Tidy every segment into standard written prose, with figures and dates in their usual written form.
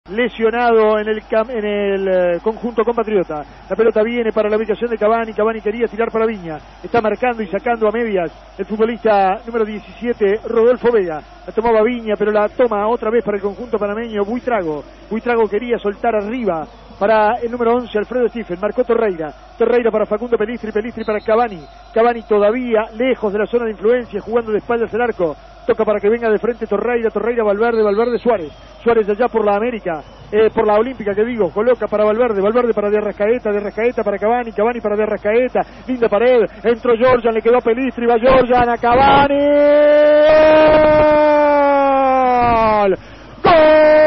lesionado en el conjunto compatriota. La pelota viene para la ubicación de Cavani. Cavani quería tirar para Viña. Está marcando y sacando a medias el futbolista número 17, Rodolfo Vega. La tomaba Viña, pero la toma otra vez para el conjunto panameño, Buitrago. Buitrago quería soltar arriba para el número 11, Alfredo Stephen. Marcó Torreira. Torreira para Facundo Pelistri. Pelistri para Cavani. Cavani todavía lejos de la zona de influencia, jugando de espaldas al arco. Toca para que venga de frente Torreira. Torreira, Valverde. Valverde, Suárez. Suárez allá por la América. Por la Olímpica, que digo. Coloca para Valverde. Valverde para De Arrascaeta. De Arrascaeta para Cavani. Cavani para De Arrascaeta. Linda pared. Entró Giorgian. Le quedó a Pelistri. Va Giorgian a Cavani. ¡Gol!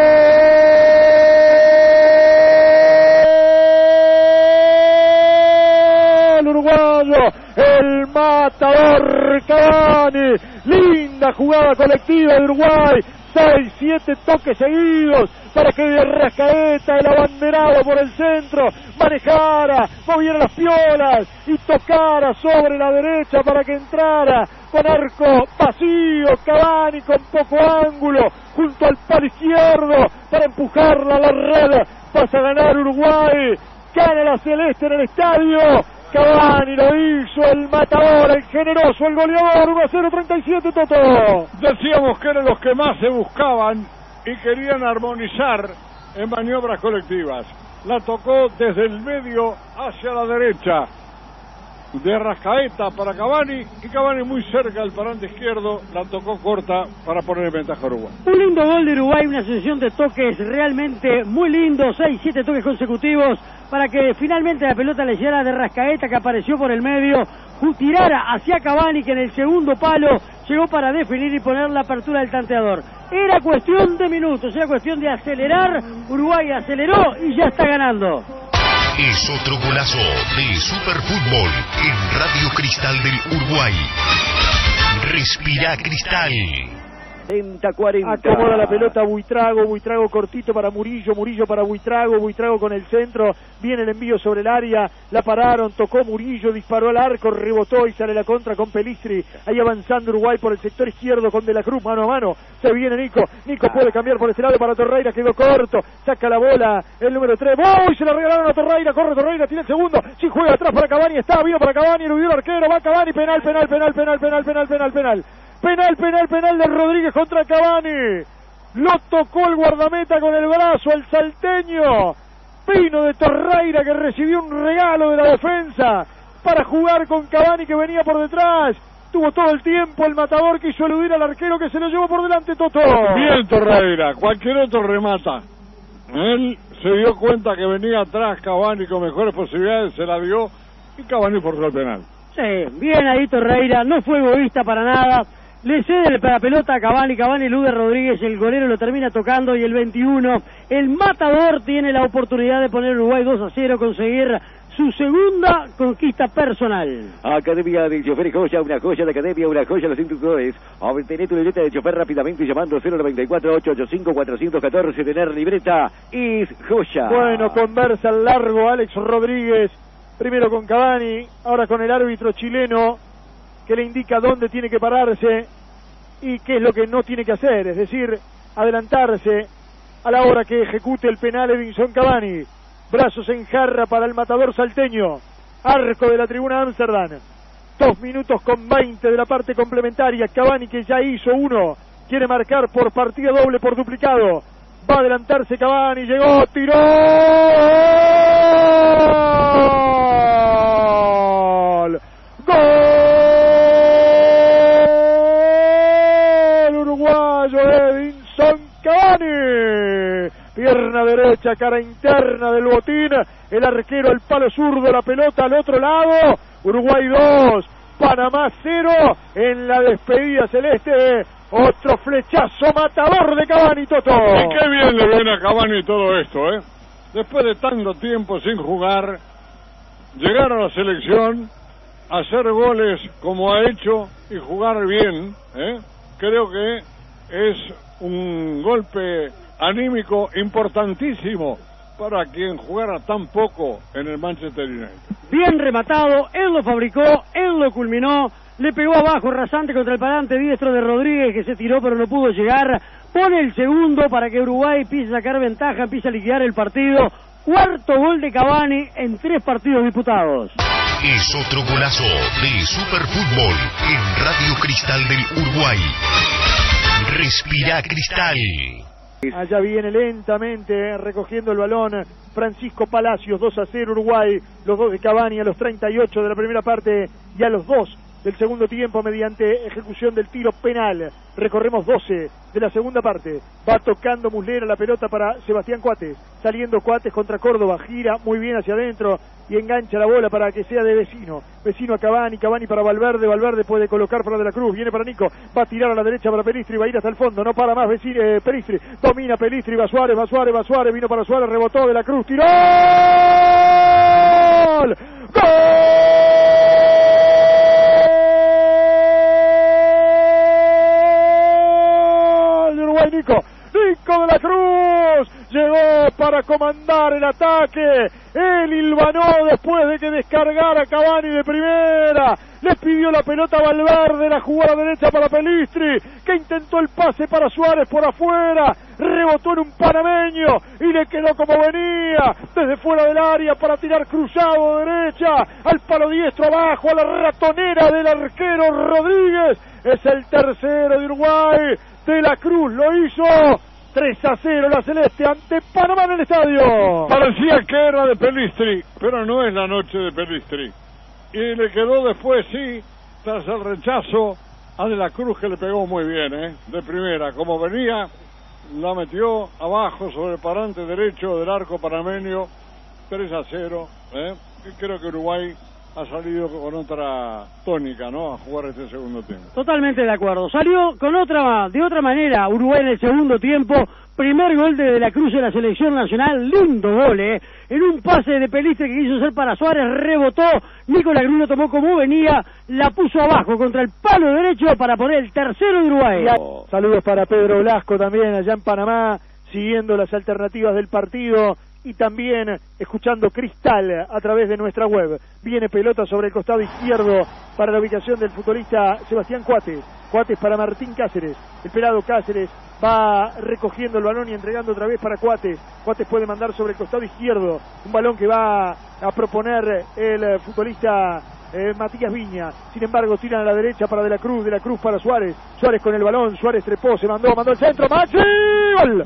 Uruguayo, el matador Cavani. Linda jugada colectiva de Uruguay. 6-7 toques seguidos para que De Arrascaeta, el abanderado por el centro, manejara, moviera las piolas y tocara sobre la derecha para que entrara con arco vacío. Cavani con poco ángulo junto al palo izquierdo para empujarla a la red. Pasa a ganar Uruguay. Gana la celeste en el estadio. Cavani lo hizo, el matador, el generoso, el goleador. 1-0-37, Toto. Decíamos que eran los que más se buscaban y querían armonizar en maniobras colectivas. La tocó desde el medio hacia la derecha. De Arrascaeta para Cavani, y Cavani muy cerca del parante izquierdo, la tocó corta para poner en ventaja a Uruguay. Un lindo gol de Uruguay, una sucesión de toques realmente muy lindos, 6-7 toques consecutivos para que finalmente la pelota le llegara a De Arrascaeta, que apareció por el medio, tirara hacia Cavani, que en el segundo palo llegó para definir y poner la apertura del tanteador. Era cuestión de minutos, era cuestión de acelerar. Uruguay aceleró y ya está ganando. Es otro golazo de Superfútbol en Radio Cristal del Uruguay. Respira Cristal. 40-40. Acomoda la pelota Buitrago. Buitrago cortito para Murillo. Murillo para Buitrago. Buitrago con el centro. Viene el envío sobre el área. La pararon. Tocó Murillo. Disparó al arco. Rebotó y sale la contra con Pelistri. Ahí avanzando Uruguay por el sector izquierdo con De la Cruz. Mano a mano. Se viene Nico. Nico puede cambiar por ese lado para Torreira. Quedó corto. Saca la bola el número 3. ¡Oh! Se la regalaron a Torreira. Corre Torreira. Tiene el segundo. Sí, juega atrás para Cavani. Está. Vino para Cavani. Eludió el arquero. Va Cavani. Penal, penal, penal, penal, penal, penal, penal, penal. Penal, penal, penal de Rodríguez contra Cavani. Lo tocó el guardameta con el brazo, el salteño. Pino de Torreira, que recibió un regalo de la defensa para jugar con Cavani, que venía por detrás. Tuvo todo el tiempo el matador, quiso eludir al arquero, que se lo llevó por delante. Toto. Bien Torreira, cualquier otro remata. Él se dio cuenta que venía atrás Cavani con mejores posibilidades, se la dio y Cavani forzó el penal. Sí, bien ahí Torreira, no fue egoísta para nada. Le cede la pelota a Cavani, Cavani elude a Rodríguez, el golero lo termina tocando y el 21, el matador tiene la oportunidad de poner Uruguay 2-0, conseguir su segunda conquista personal. Academia del Chofer Joya, una joya de Academia, una joya de los instructores. Obtené tu libreta de chofer rápidamente llamando 094-885-414, tener libreta es joya. Bueno, conversa al largo Alex Rodríguez, primero con Cavani, ahora con el árbitro chileno, que le indica dónde tiene que pararse y qué es lo que no tiene que hacer, es decir, adelantarse a la hora que ejecute el penal Edinson Cavani. Brazos en jarra para el matador salteño. Arco de la tribuna Amsterdam. 2 minutos con 20 de la parte complementaria. Cavani, que ya hizo uno, quiere marcar por partida doble, por duplicado. Va a adelantarse Cavani, llegó, tiró. ¡Gol! Uruguayo Edinson Cavani. Pierna derecha, cara interna del botín. El arquero al palo zurdo, la pelota al otro lado. Uruguay 2, Panamá 0. En la despedida celeste, otro flechazo matador de Cavani, Toto. Y qué bien le viene a Cavani todo esto, ¿eh? Después de tanto tiempo sin jugar, llegar a la selección, hacer goles como ha hecho y jugar bien, ¿eh? Creo que es un golpe anímico importantísimo para quien jugara tan poco en el Manchester United. Bien rematado, él lo fabricó, él lo culminó, le pegó abajo rasante contra el parante diestro de Rodríguez, que se tiró pero no pudo llegar. Pone el segundo para que Uruguay empiece a sacar ventaja, empiece a liquidar el partido. Cuarto gol de Cavani en 3 partidos disputados. Es otro golazo de Superfútbol en Radio Cristal del Uruguay. Respira Cristal. Allá viene lentamente recogiendo el balón Francisco Palacios, 2-0 Uruguay, los 2 de Cavani a los 38 de la primera parte y a los 2 del segundo tiempo mediante ejecución del tiro penal. Recorremos 12 de la segunda parte. Va tocando Muslera la pelota para Sebastián Coates, saliendo Coates contra Córdoba, gira muy bien hacia adentro y engancha la bola para que sea de Vecino a Cavani, Cavani para Valverde, Valverde puede colocar para De la Cruz, viene para Nico, va a tirar a la derecha para Pelistri, va a ir hasta el fondo, no para más Pelistri, domina Pelistri, va Suárez, vino para Suárez, rebotó De la Cruz, tiró, ¡gol! Nico de la Cruz llegó para comandar el ataque. Él hilvanó después de que descargara Cavani de primera. Le pidió la pelota a Valverde, la jugó a la derecha para Pelistri, que intentó el pase para Suárez por afuera. Rebotó en un panameño y le quedó como venía, desde fuera del área para tirar cruzado de derecha al palo diestro abajo, a la ratonera del arquero Rodríguez. Es el tercero de Uruguay. De la Cruz lo hizo. 3-0 la Celeste ante Panamá en el estadio. Parecía que era de Pelistri, pero no es la noche de Pelistri. Y le quedó después, sí, tras el rechazo a De la Cruz, que le pegó muy bien, de primera. Como venía, la metió abajo sobre el parante derecho del arco panameño. 3-0, y creo que Uruguay ha salido con otra tónica, ¿no?, a jugar este segundo tiempo. Totalmente de acuerdo. Salió de otra manera Uruguay en el segundo tiempo. Primer gol de la Cruz de la selección nacional. Lindo gol, en un pase de Pelistri que quiso hacer para Suárez, rebotó. Nicolás Cruz lo tomó como venía, la puso abajo contra el palo derecho para poner el tercero de Uruguay. Saludos para Pedro Blasco también allá en Panamá, siguiendo las alternativas del partido y también escuchando Cristal a través de nuestra web. Viene pelota sobre el costado izquierdo para la ubicación del futbolista Sebastián Coates. Coates para Martín Cáceres. El pelado Cáceres va recogiendo el balón y entregando otra vez para Coates. Coates puede mandar sobre el costado izquierdo un balón que va a proponer el futbolista Matías Viña. Sin embargo, tiran a la derecha para De la Cruz para Suárez. Suárez con el balón, Suárez trepó, se mandó el centro, Maxi, ¡gol!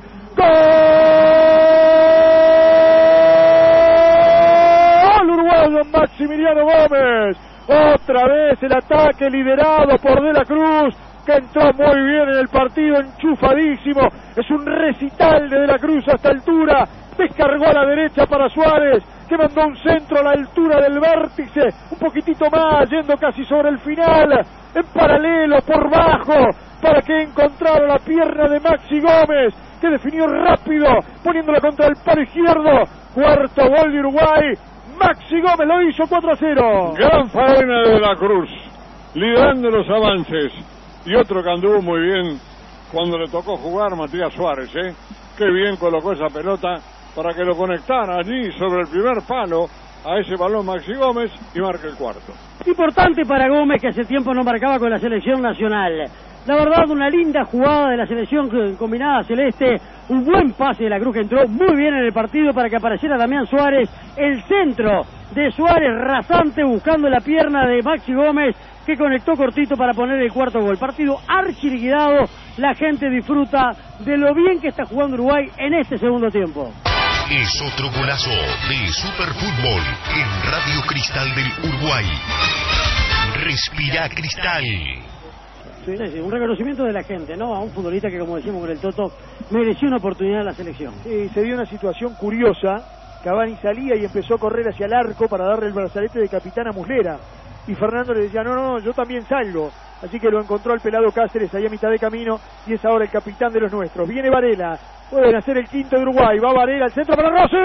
¡Gol! Uruguayo Maximiliano Gómez. Otra vez el ataque liderado por De la Cruz, que entró muy bien en el partido, enchufadísimo. Es un recital de La Cruz a esta altura. Descargó a la derecha para Suárez, que mandó un centro a la altura del vértice, un poquitito más, yendo casi sobre el final, en paralelo, por bajo, para que encontrara la pierna de Maxi Gómez, que definió rápido, poniéndola contra el palo izquierdo. Cuarto gol de Uruguay. Maxi Gómez lo hizo 4-0. Gran faena de La Cruz, liderando los avances. Y otro que anduvo muy bien cuando le tocó jugar, Matías Suárez, Qué bien colocó esa pelota para que lo conectara allí sobre el primer palo a ese balón Maxi Gómez y marca el cuarto. Importante para Gómez, que hace tiempo no marcaba con la selección nacional. La verdad, una linda jugada de la selección combinada celeste, un buen pase de La Cruz que entró muy bien en el partido para que apareciera Damián Suárez, el centro de Suárez rasante buscando la pierna de Maxi Gómez, que conectó cortito para poner el cuarto gol. Partido archiliquidado, la gente disfruta de lo bien que está jugando Uruguay en este segundo tiempo. Es otro golazo de Superfútbol en Radio Cristal del Uruguay. Respira Cristal. Sí, un reconocimiento de la gente, ¿no? A un futbolista que, como decíamos con el Toto, mereció una oportunidad en la selección. Sí, se dio una situación curiosa. Cavani salía y empezó a correr hacia el arco para darle el brazalete de capitán a Muslera. Y Fernando le decía, no, yo también salgo. Así que lo encontró el pelado Cáceres ahí a mitad de camino y es ahora el capitán de los nuestros. Viene Varela, pueden hacer el quinto de Uruguay. Va Varela al centro para Rossi.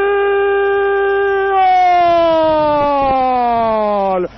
¡Gol!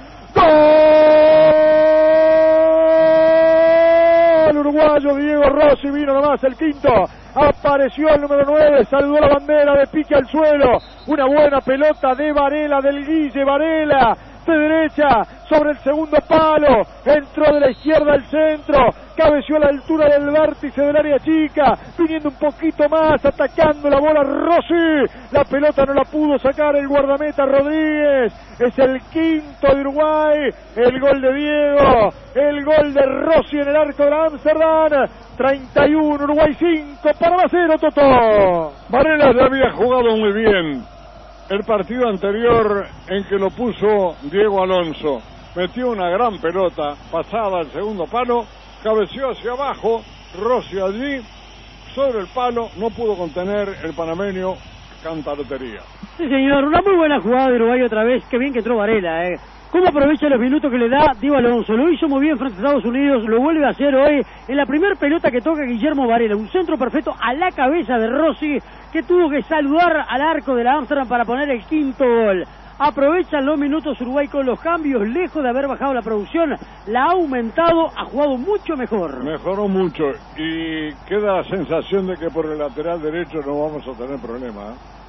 ¡Gol! Uruguayo Diego Rossi, vino nomás el quinto. apareció el número 9, saludó la bandera de pique al suelo, una buena pelota de Varela, del Guille Varela, de derecha sobre el segundo palo, entró de la izquierda al centro, cabeció a la altura del vértice del área chica, viniendo un poquito más, atacando la bola Rossi, la pelota no la pudo sacar el guardameta Rodríguez, es el quinto de Uruguay, el gol de Diego, el gol de Rossi en el arco de la Amsterdam, 31, Uruguay 5, Panamá 0, Totó. Varela ya había jugado muy bien el partido anterior en que lo puso Diego Alonso. Metió una gran pelota, pasada al segundo palo, cabeció hacia abajo, Rossi allí, sobre el palo, no pudo contener el panameño, canta lotería. Sí, señor, una muy buena jugada de Uruguay otra vez, qué bien que entró Varela, ¿Cómo aprovecha los minutos que le da Diego Alonso? Lo hizo muy bien frente a Estados Unidos, lo vuelve a hacer hoy en la primera pelota que toca Guillermo Varela. Un centro perfecto a la cabeza de Rossi, que tuvo que saludar al arco de la Amsterdam para poner el quinto gol. Aprovechan los minutos Uruguay con los cambios, lejos de haber bajado la producción, la ha aumentado, ha jugado mucho mejor. Mejoró mucho y queda la sensación de que por el lateral derecho no vamos a tener problema.